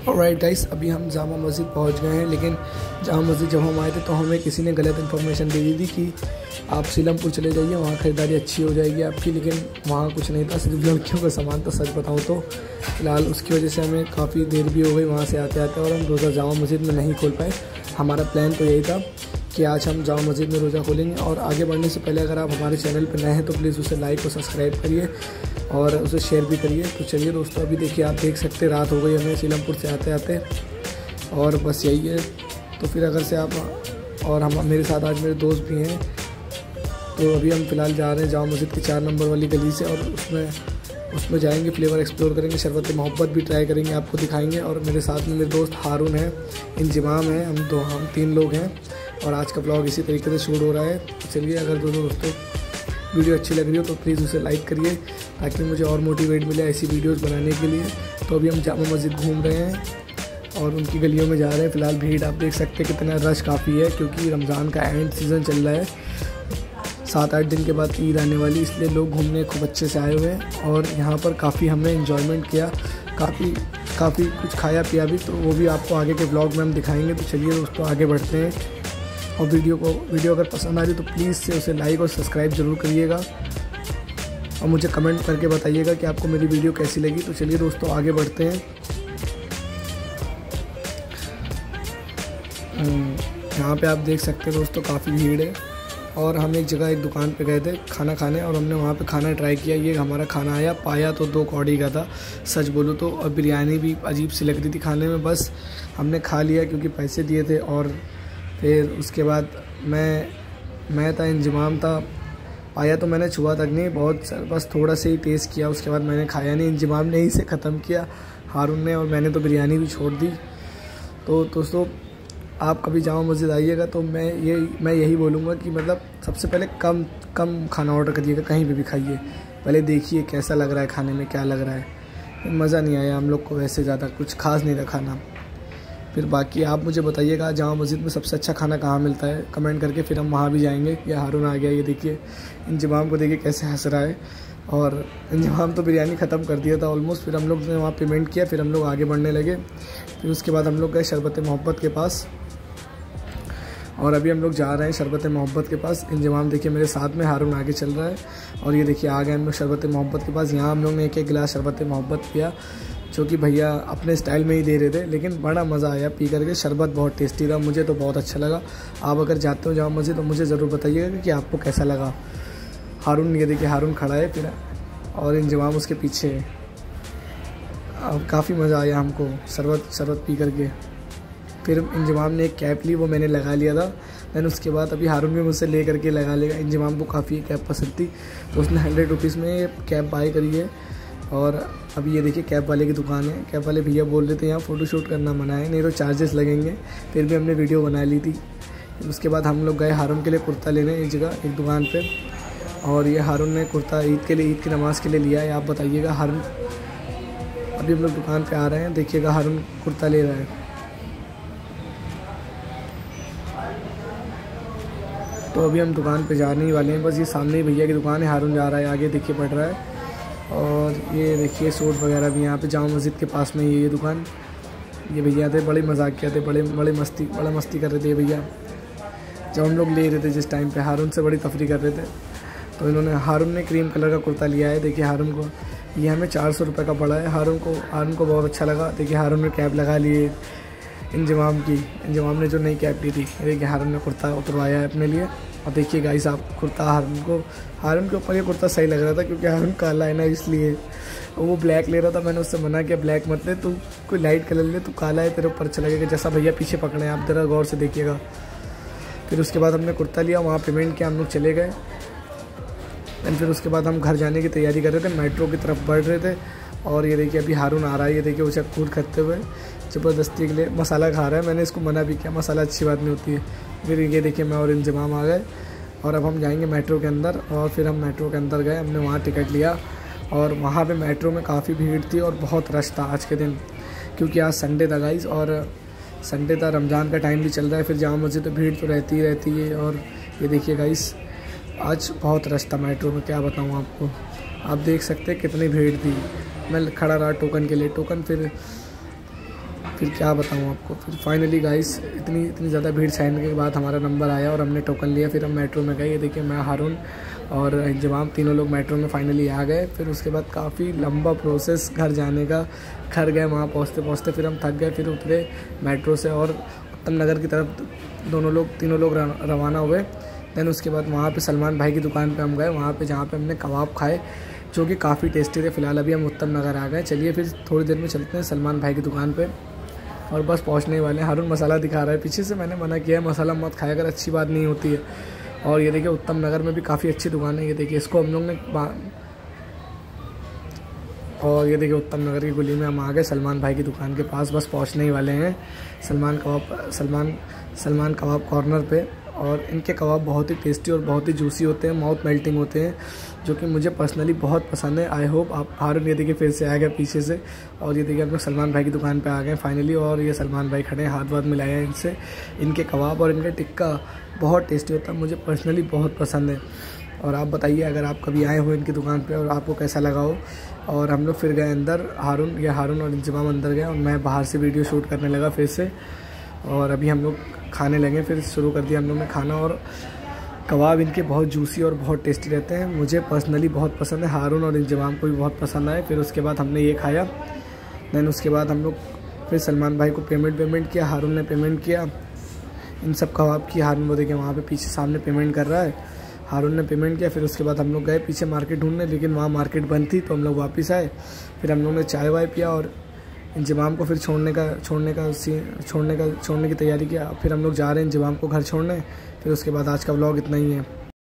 Alright guys, अभी हम जामा मस्जिद पहुंच गए हैं। लेकिन जामा मस्जिद जब हम आए थे तो हमें किसी ने गलत इन्फॉर्मेशन दे दी थी कि आप सीलमपुर चले जाइए, वहाँ ख़रीदारी अच्छी हो जाएगी आपकी। लेकिन वहाँ कुछ नहीं था, सिर्फ लड़कियों का सामान था। सच बताऊँ तो फिलहाल उसकी वजह से हमें काफ़ी देर भी हो गई वहाँ से आते आते, और हम रोज़ा जामा मस्जिद में नहीं खोल पाए। हमारा प्लान तो यही था कि आज हम जामा मस्जिद में रोज़ा खोलेंगे। और आगे बढ़ने से पहले अगर आप हमारे चैनल पर नए हैं तो प्लीज़ उसे लाइक और सब्सक्राइब करिए और उसे शेयर भी करिए। तो चलिए दोस्तों, अभी देखिए, आप देख सकते हैं रात हो गई हमें सीलमपुर से आते आते, और बस यही है। तो फिर अगर से आप और हम मेरे साथ आज मेरे दोस्त भी हैं, तो अभी हम फ़िलहाल जा रहे हैं जामा मस्जिद की 4 नंबर वाली गली से, और उसमें जाएंगे, फ्लेवर एक्सप्लोर करेंगे, शरबत मोहब्बत भी ट्राई करेंगे, आपको दिखाएंगे। और मेरे साथ में मेरे दोस्त हारून है, इंजमाम है, हम 3 लोग हैं। और आज का ब्लॉग इसी तरीके से शूट हो रहा है। तो चलिए, अगर दोस्तों वीडियो अच्छी लग रही हो तो प्लीज़ उसे लाइक करिए ताकि मुझे और मोटिवेट मिले ऐसी वीडियोस बनाने के लिए। तो अभी हम जामा मस्जिद घूम रहे हैं और उनकी गलियों में जा रहे हैं। फ़िलहाल भीड़ आप देख सकते हैं, कितना रश काफ़ी है, क्योंकि रमज़ान का एंड सीज़न चल रहा है। 7-8 दिन के बाद ईद आने वाली, इसलिए लोग घूमने खूब अच्छे से आए हुए हैं। और यहाँ पर काफ़ी हमने इन्जॉयमेंट किया, काफ़ी कुछ खाया पिया भी, तो वो भी आपको आगे के ब्लॉग में हम दिखाएंगे। तो चलिए दोस्तों, आगे बढ़ते हैं। और वीडियो अगर पसंद आ रही तो प्लीज़ से उसे लाइक और सब्सक्राइब ज़रूर करिएगा, और मुझे कमेंट करके बताइएगा कि आपको मेरी वीडियो कैसी लगी। तो चलिए दोस्तों, आगे बढ़ते हैं। यहाँ पे आप देख सकते हैं दोस्तों, काफ़ी भीड़ है। और हम एक दुकान पे गए थे खाना खाने, और हमने वहाँ पे खाना ट्राई किया। ये हमारा खाना आया, पाया तो 2 कौड़ी का था, सच बोलूँ तो। और बिरयानी भी अजीब सी लग रही थी खाने में, बस हमने खा लिया क्योंकि पैसे दिए थे। और फिर उसके बाद मैं था, इंजमाम था। पाया तो मैंने छुआ तक नहीं, बस थोड़ा सा ही टेस्ट किया, उसके बाद मैंने खाया नहीं। इंजमाम ने ही से ख़त्म किया, हारून ने, और मैंने तो बिरयानी भी छोड़ दी। तो दोस्तों, आप कभी जामा मस्जिद आइएगा तो मैं यही बोलूँगा कि मतलब सबसे पहले कम खाना ऑर्डर करिएगा, कहीं पे भी खाइए। पहले देखिए कैसा लग रहा है, खाने में क्या लग रहा है। मज़ा नहीं आया हम लोग को, वैसे ज़्यादा कुछ खास नहीं था खाना। फिर बाकी आप मुझे बताइएगा जामा मस्जिद में सबसे अच्छा खाना कहाँ मिलता है, कमेंट करके, फिर हम वहाँ भी जाएंगे। ये हारून आ गया, ये देखिए, इंजमाम को देखिए कैसे हंस रहा है। और इंजमाम तो बिरयानी ख़त्म कर दिया था ऑलमोस्ट। फिर हम लोग ने वहाँ पेमेंट किया, फिर हम लोग आगे बढ़ने लगे। फिर उसके बाद हम लोग गए शरबत मोहब्बत के पास, और अभी हम लोग जा रहे हैं शरबत मोहब्बत के पास। इंजमाम देखिए मेरे साथ में, हारून आगे चल रहा है। और ये देखिए आ गए हम लोग शरबत मोहब्बत के पास। यहाँ हम लोग ने एक गिलास शरबत मोहब्बत पिया, जो कि भैया अपने स्टाइल में ही दे रहे थे, लेकिन बड़ा मज़ा आया पी करके। शरबत बहुत टेस्टी था, मुझे तो बहुत अच्छा लगा। आप अगर जाते हो जामा मस्जिद तो मुझे ज़रूर बताइएगा कि आपको कैसा लगा। हारून, ये देखिए हारून खड़ा है फिर, और इंजमाम उसके पीछे है। अब काफ़ी मज़ा आया हमको शरबत पी करके। फिर इंजमाम ने एक कैप ली, वो मैंने लगा लिया था। दैन उसके बाद अभी हारून भी मुझसे ले करके लगा लेगा। इंजमाम को काफ़ी कैप पसंद थी, तो उसने 100 रुपीज़ में कैप बाई करी है। और अभी ये देखिए कैप वाले की दुकान है। कैप वाले भैया बोल रहे थे यहाँ फ़ोटोशूट करना मना है, नहीं तो चार्जेस लगेंगे। फिर भी हमने वीडियो बना ली थी। उसके बाद हम लोग गए हारून के लिए कुर्ता लेने एक जगह, एक दुकान पे। और ये हारून ने कुर्ता ईद की नमाज़ के लिए लिया है। आप बताइएगा हारून, अभी हम लोग दुकान पे आ रहे हैं, देखिएगा हारून कुर्ता ले रहा है। तो अभी हम दुकान पे जाने ही वाले हैं, बस ये सामने ही भैया की दुकान है। हारून जा रहा है आगे, देखिए पड़ रहा है। और ये देखिए सूट वगैरह भी यहाँ पे जामा मस्जिद के पास में ही ये दुकान। ये भैया थे, बड़े मजाक किए थे, बड़ा मस्ती कर रहे थे भैया जब हम लोग ले रहे थे। जिस टाइम पे हारून से बड़ी तफरी कर रहे थे, तो इन्होंने, हारून ने क्रीम कलर का कुर्ता लिया है। देखिए हारून को ये हमें 400 रुपये का पड़ा है। हारून को बहुत अच्छा लगा। देखिए हारून ने कैप लगा लिए इंजमाम ने जो नई कैप ली थी। देखिए हारून ने कुर्ता उतरवाया है अपने लिए। और देखिए गाइस, आप कुर्ता हारून के ऊपर ये कुर्ता सही लग रहा था, क्योंकि हारून काला है ना, इसलिए। वो ब्लैक ले रहा था, मैंने उससे मना किया ब्लैक मत ले, तू कोई लाइट कलर ले, तू काला है, तेरे ऊपर अच्छा लगेगा। जैसा भैया पीछे पकड़े हैं, आप ज़रा गौर से देखिएगा। फिर उसके बाद हमने कुर्ता लिया, वहाँ पेमेंट किया, हम लोग चले गए। एंड फिर उसके बाद हम घर जाने की तैयारी कर रहे थे, मेट्रो की तरफ बढ़ रहे थे। और ये देखिए अभी हारून आ रहा है, ये देखिए वो चक्कूर करते हुए ज़बरदस्ती के लिए मसाला खा रहा है। मैंने इसको मना भी किया, मसाला अच्छी बात नहीं होती है। फिर ये देखिए मैं और इंजमाम आ गए, और अब हम जाएंगे मेट्रो के अंदर। और फिर हम मेट्रो के अंदर गए, हमने वहाँ टिकट लिया। और वहाँ पे मेट्रो में काफ़ी भीड़ थी और बहुत रश था आज के दिन, क्योंकि आज संडे था गाइस, और संडे था, रमज़ान का टाइम भी चल रहा है। फिर जामा मस्जिद तो भीड़ तो रहती ही रहती है। और ये देखिए गाइस, आज बहुत रश था मेट्रो में, क्या बताऊँ आपको। आप देख सकते हैं कितनी भीड़ थी। मैं खड़ा रहा टोकन के लिए, टोकन फिर क्या बताऊँ आपको। फिर फाइनली गाइस इतनी ज़्यादा भीड़ सहने के बाद हमारा नंबर आया और हमने टोकन लिया। फिर हम मेट्रो में गए। ये देखिए मैं, हारून और इंजमाम तीनों लोग मेट्रो में फाइनली आ गए। फिर उसके बाद काफ़ी लंबा प्रोसेस घर जाने का। घर गए, वहाँ पहुँचते फिर हम थक गए। फिर उतरे मेट्रो से और उत्तम नगर की तरफ तीनों लोग रवाना हुए। दैन उसके बाद वहाँ पे सलमान भाई की दुकान पे हम गए, वहाँ पे जहाँ पे हमने कबाब खाए जो कि काफ़ी टेस्टी थे। फिलहाल अभी हम उत्तम नगर आ गए। चलिए फिर थोड़ी देर में चलते हैं सलमान भाई की दुकान पे और बस पहुँचने ही वाले हैं। हारून मसाला दिखा रहा है पीछे से, मैंने मना किया है मसाला मत खाया कर, अच्छी बात नहीं होती है। और ये देखिए उत्तम नगर में भी काफ़ी अच्छी दुकान है। ये देखिए इसको हम लोग ने और ये देखिए उत्तम नगर की गली में हम आ गए सलमान भाई की दुकान के पास, बस पहुंचने ही वाले हैं सलमान कबाब कॉर्नर पे। और इनके कबाब बहुत ही टेस्टी और बहुत ही जूसी होते हैं, माउथ मेल्टिंग होते हैं, जो कि मुझे पर्सनली बहुत पसंद है। आई होप आप। हारून ये देखिए फिर से आ गया पीछे से। और ये देखिए हम लोग सलमान भाई की दुकान पे आ गए फाइनली। और ये सलमान भाई खड़े हैं, हाथ वाथ मिलाए हैं इनसे। इनके कबाब और इनका टिक्का बहुत टेस्टी होता है, मुझे पर्सनली बहुत पसंद है। और आप बताइए अगर आप कभी आए हो इनकी दुकान पे और आपको कैसा लगा हो। और हम लोग फिर गए अंदर, हारून और इंजमाम अंदर गए और मैं बाहर से वीडियो शूट करने लगा फिर से। और अभी हम लोग खाने लगे, फिर शुरू कर दिया हम लोग ने खाना। और कबाब इनके बहुत जूसी और बहुत टेस्टी रहते हैं, मुझे पर्सनली बहुत पसंद है। हारून और इंजमाम को भी बहुत पसंद आए। फिर उसके बाद हमने ये खाया। दैन उसके बाद हम लोग फिर सलमान भाई को पेमेंट किया, हारून ने पेमेंट किया इन सब कबाब की। हारून वो देखिए वहाँ पे पीछे सामने पेमेंट कर रहा है, हारून ने पेमेंट किया। फिर उसके बाद हम लोग गए पीछे मार्केट ढूंढने, लेकिन वहाँ मार्केट बंद थी तो हम लोग वापस आए। फिर हम लोग ने चाय वाय पिया और इंजमाम को फिर छोड़ने की तैयारी किया। फिर हम लोग जा रहे हैं इंजमाम को घर छोड़ने। फिर उसके बाद आज का व्लॉग इतना ही है।